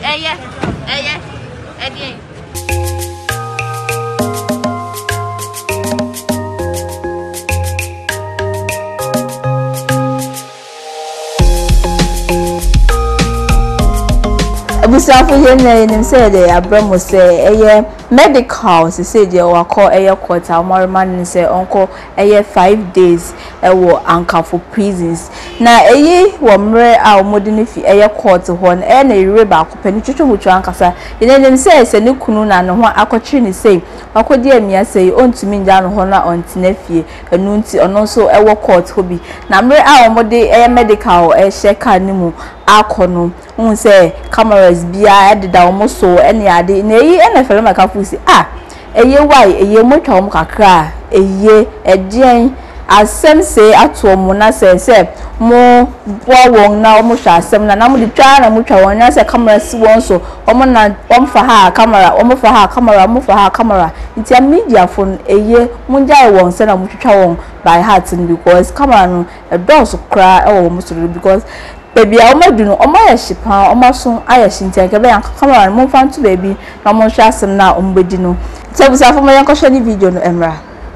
Busafu yen say de abramo say medical say je wa call quarter man say uncle 5 days wo anka for prisons na wo mre a omodini fi court ho na na ire ba ko pani twetwotwo ankasa yen say ne kunu na no ho akotwe ni say akodi amia say ontumi nja no ho na ontina fie enu nti ono so wo court ho bi na mre a omode medical sheka ni mu akono say cameras bia edida omoso ene ade na ene fere maka fusi why motwa om kakra edien asem say ato mo na say mo won na omo hwa asem na mo de twa na mo twa won na say camera si won so omo na fa ha camera omo fa ha camera ntia media phone mo jai won say na mo twa won by heart because camera no doors kra mo so because baby a omadu no omoya shipa omaso ayashi ntianke be yanka camera mo fantu baby na mo hwa asem na ombedi no tebusa fo mo yanko hwa ni video no emra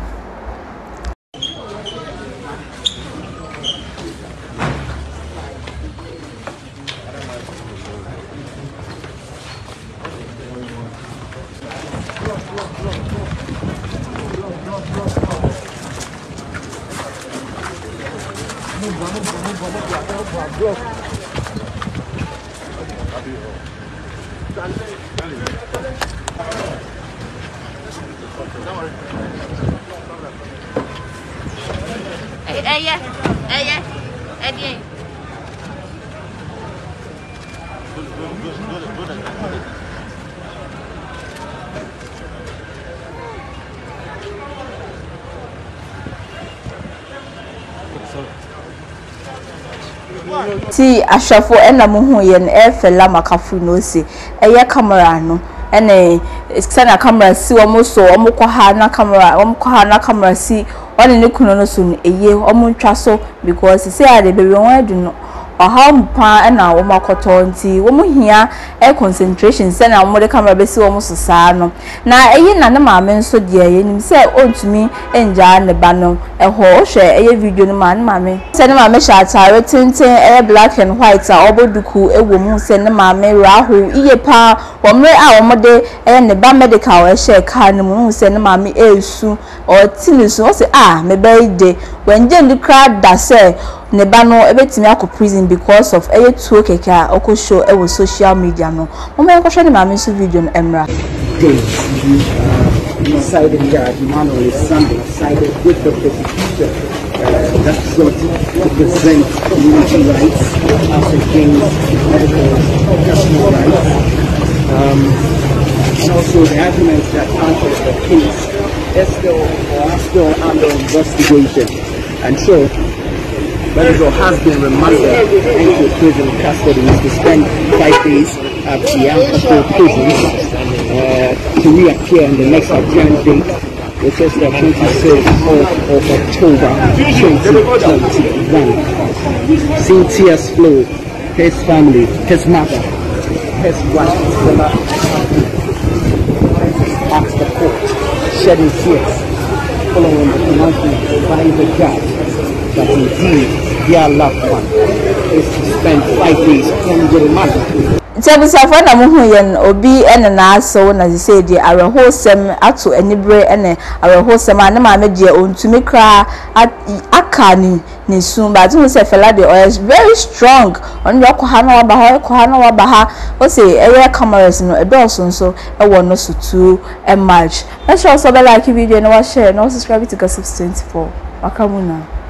ti ashafo ena mo hu ye na fela makafu no se camera no ene sana camera si wo mo so wo ko ha na camera si one ne kuno no so wo mo ntwa so because say ade be won adu no aha mpa na wo makoto nti wo mo hia concentration say na wo de camera be si wo mo so saa no na na ne maame nso de nim say ontumi enja ne ba no ho hwe video no ma ne maame say ne maame sha atare tenten black and white a oboduku ewo mu say ne maame raho iye pa wo mre a wo mo de ne ba medical she ka ne mu say ne maame esu o tinisu o say me birthday when je ndukra da say ne ba no ebetimi akọ prison because of tuo keka oko show social media no mo me ko hwe ne maame so video no emra decided that Emmanuel Sunday sided with the prosecution that sought to present community rights as against medical personal rights. And also the arguments that counted the case are still under investigation. And so, Benzo has been remanded into prison custody to spend 5 days at the Alcatraz prison to reappear on the next appearance date, which is the 26th of October 2021. Seeing tears flow, his family, his mother, his wife, asked the court, shedding tears, following the pronouncement by the judge that indeed their loved one is to spend 5 days on the remand. Tebusa na mo hu yen obi ene na aso na say di arehosem ato enibre ene arehosem ane ma medie ontumi kra akani ni sun ba tun say fela de is very strong on your kohana wa baha o say cameras no edoso nso e wo no so too much. Let's also like video and share and subscribe to Gossip 24 wakamuna.